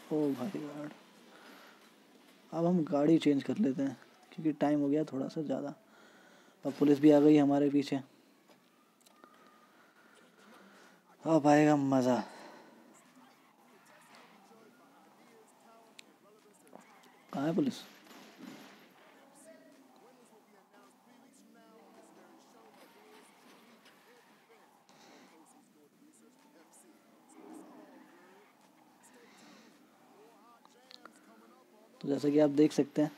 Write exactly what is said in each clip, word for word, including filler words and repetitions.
ओ भाई गॉड। अब हम गाड़ी चेंज कर लेते हैं क्योंकि टाइम हो गया थोड़ा सा ज़्यादा। अब पुलिस भी आ गई हमारे पीछे। अब आएगा मज़ा। कहाँ है पुलिस? तो जैसा कि आप देख सकते हैं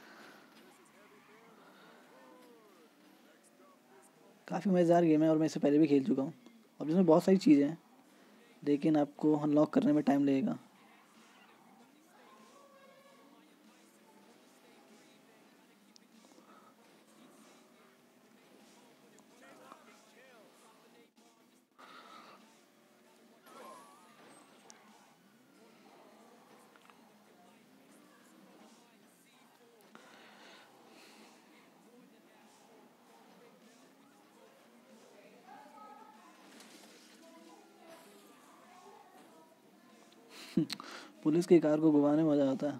काफ़ी मज़ेदार गेम है और मैं इससे पहले भी खेल चुका हूँ। अब इसमें बहुत सारी चीज़ें हैं लेकिन आपको अनलॉक करने में टाइम लगेगा। पुलिस की कार को घुमाने में मज़ा आता है।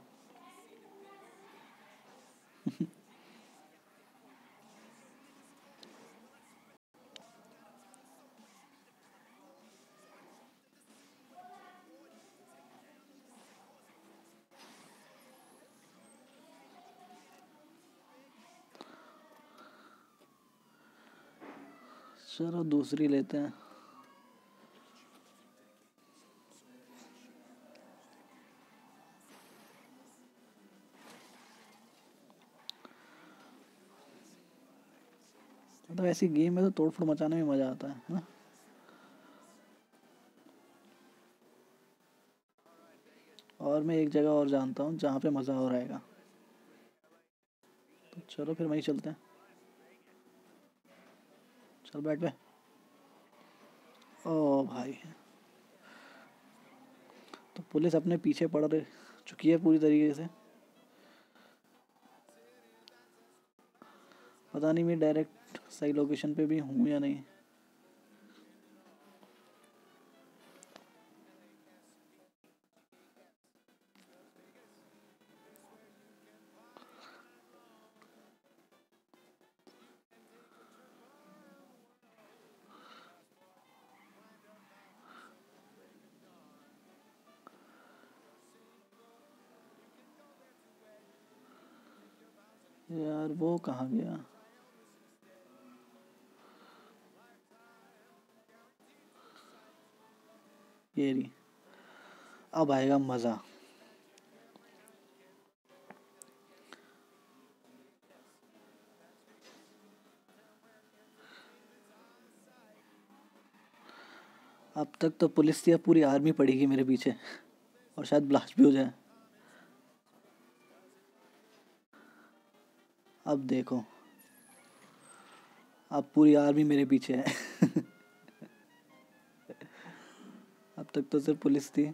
चलो दूसरी लेते हैं। मतलब ऐसी गेम में तो तोड़ फोड़ मचाने में मज़ा आता है ना। और मैं एक जगह और जानता हूँ जहाँ पे मज़ा और आएगा। तो चलो फिर वहीं चलते हैं। चल बैठ पे। ओ भाई। तो पुलिस अपने पीछे पड़ रही चुकी है पूरी तरीके से। पता नहीं मैं डायरेक्ट सही लोकेशन पे भी हूँ या नहीं। यार वो कहाँ गया? ये रही। अब आएगा मज़ा। अब तक तो पुलिस या पूरी आर्मी पड़ेगी मेरे पीछे और शायद ब्लास्ट भी हो जाए। अब देखो। अब पूरी आर्मी मेरे पीछे है। अब तक तो सिर्फ पुलिस थी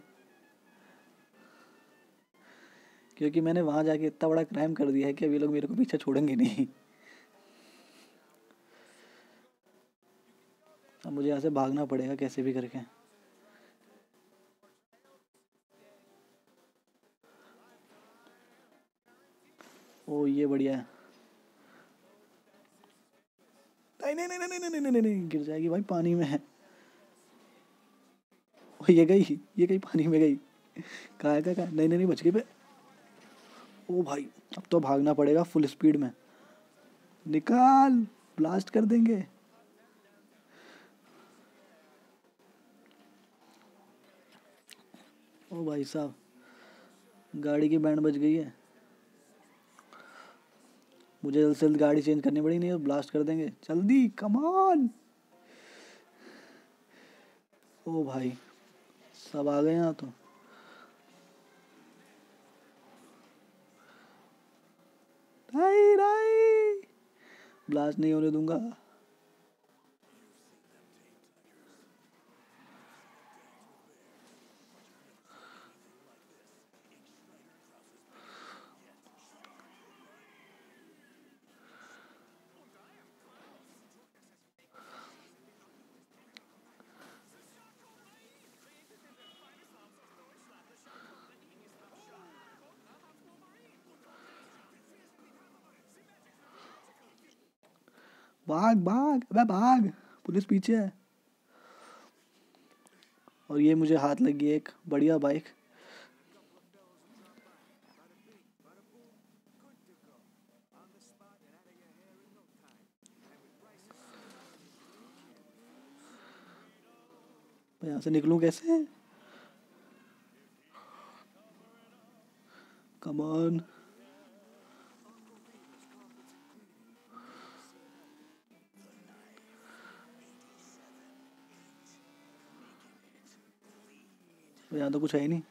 क्योंकि मैंने वहां जाके इतना बड़ा क्राइम कर दिया है कि अब ये लोग मेरे को पीछे छोड़ेंगे नहीं। अब मुझे यहाँ से भागना पड़ेगा कैसे भी करके। ओ ये बढ़िया है। नहीं नहीं नहीं नहीं नहीं नहीं नहीं नहीं गिर जाएगी भाई पानी में है। ओ ये गई। ये गई पानी में गई। कहाँ है कहाँ कहाँ? नहीं नहीं नहीं बच गई पे। ओ भाई। अब तो भागना पड़ेगा फुल स्पीड में। निकाल। ब्लास्ट कर देंगे। ओ भाई साहब। गाड़ी की बैंड बज गई है। मुझे जल्द से जल्द गाड़ी चेंज करनी पड़ी नहीं तो ब्लास्ट कर देंगे जल्दी कमान। ओ भाई। सब आ गए यहाँ तो। नहीं नहीं। ब्लास्ट नहीं होने दूंगा। भाग भाग, अबे भाग, पुलिस पीछे है। और ये मुझे हाथ लगी एक बढ़िया बाइक। यहाँ से निकलूं कैसे? Come on. यहाँ तो कुछ है ही नहीं।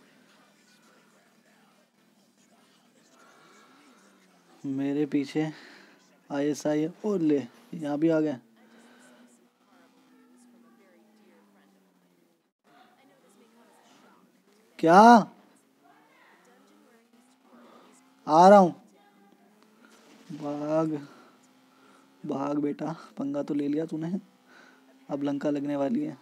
मेरे पीछे आई एस आई है। और ले, यहाँ भी आ गए। क्या? आ रहा हूँ। भाग भाग बेटा, पंगा तो ले लिया तूने, अब लंका लगने वाली है।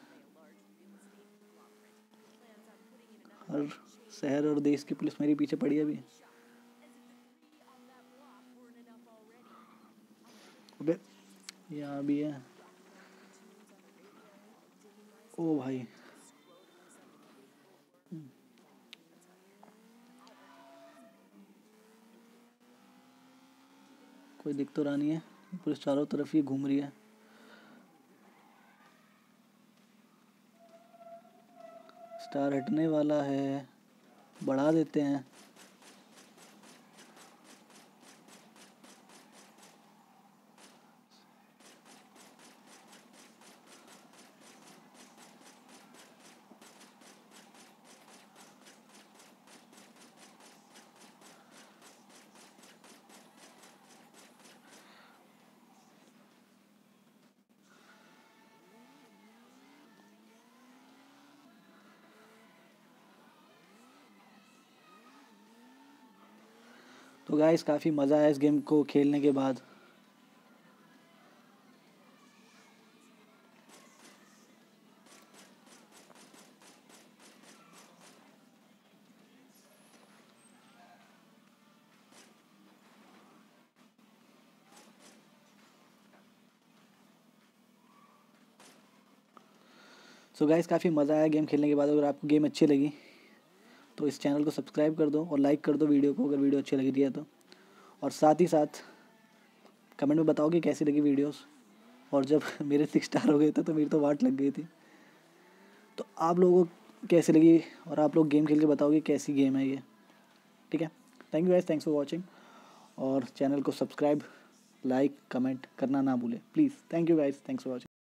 हर शहर और देश की पुलिस मेरे पीछे पड़ी है अभी। अबे यहाँ भी है। ओ भाई, कोई दिख तो रहा नहीं है। पुलिस चारों तरफ ही घूम रही है। स्टार हटने वाला है, बढ़ा देते हैं। तो गाइस काफ़ी मज़ा आया इस गेम को खेलने के बाद। सो गाइस काफ़ी मज़ा आया गेम खेलने के बाद। अगर आपको गेम अच्छी लगी तो इस चैनल को सब्सक्राइब कर दो और लाइक कर दो वीडियो को, अगर वीडियो अच्छी लगी है तो। और साथ ही साथ कमेंट में बताओ कि कैसी लगी वीडियोस। और जब मेरे सिक्स स्टार हो गए थे तो मेरी तो वाट लग गई थी। तो आप लोगों को कैसी लगी, और आप लोग गेम खेल के बताओगे कैसी गेम है ये। ठीक है, thank you guys, thanks for watching. और चैनल को सब्सक्राइब, लाइक, कमेंट करना ना भूलें please. Thank you guys, thanks for watching.